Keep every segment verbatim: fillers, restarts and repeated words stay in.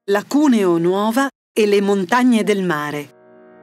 La Cuneo Nuova e le montagne del mare.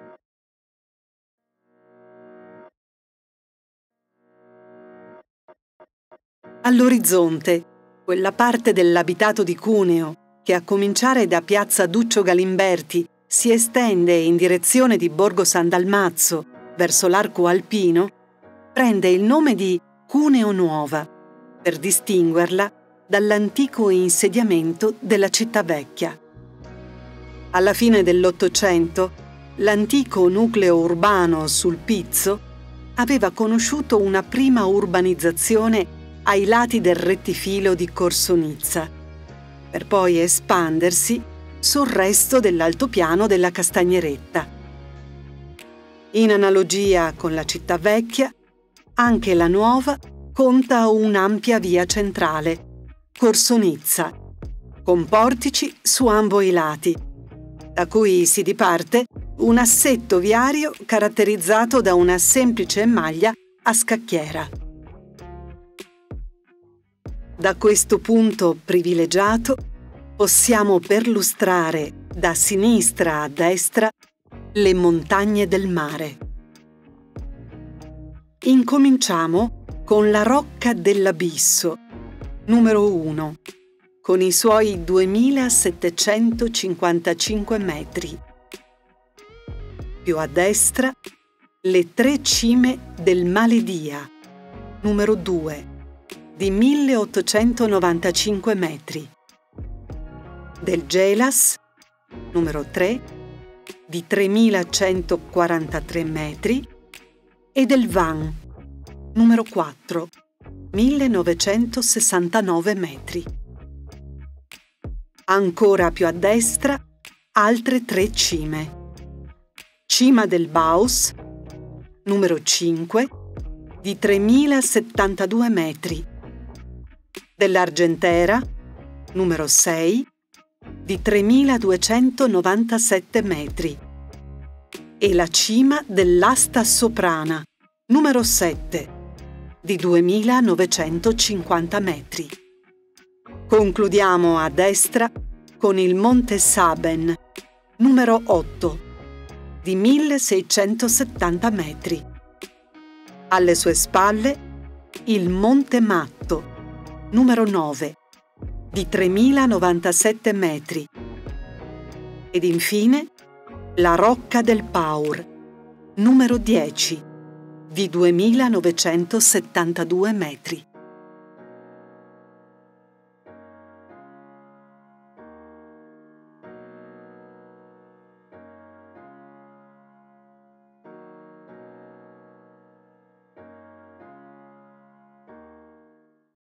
All'orizzonte, quella parte dell'abitato di Cuneo che, a cominciare da piazza Duccio Galimberti, si estende in direzione di Borgo San Dalmazzo verso l'arco alpino, prende il nome di Cuneo Nuova per distinguerla dall'antico insediamento della città vecchia. Alla fine dell'Ottocento, l'antico nucleo urbano sul Pizzo aveva conosciuto una prima urbanizzazione ai lati del rettifilo di Corso Nizza, per poi espandersi sul resto dell'altopiano della Castagneretta. In analogia con la città vecchia, anche la nuova conta un'ampia via centrale, Corso Nizza, con portici su ambo i lati, da cui si diparte un assetto viario caratterizzato da una semplice maglia a scacchiera. Da questo punto privilegiato possiamo perlustrare da sinistra a destra le montagne del mare. Incominciamo con la Rocca dell'Abisso, numero uno, con i suoi duemilasettecentocinquantacinque metri. Più a destra, le Tre Cime del Maledia, numero due, di milleottocentonovantacinque metri. Del Gelas, numero tre, di tremilacentoquarantatré metri. E del Van, numero quattro, millenovecentosessantanove metri. Ancora più a destra, altre tre cime. Cima del Baus, numero cinque, di tremilasettantadue metri. Dell'Argentera, numero sei, di tremiladuecentonovantasette metri. E la cima dell'Asta Soprana, numero sette, di duemilanovecentocinquanta metri. Concludiamo a destra con il Monte Saben, numero otto, di milleseicentosettanta metri. Alle sue spalle il Monte Matto, numero nove, di tremilanovantasette metri. Ed infine la Rocca del Paur, numero dieci, di duemilanovecentosettantadue metri.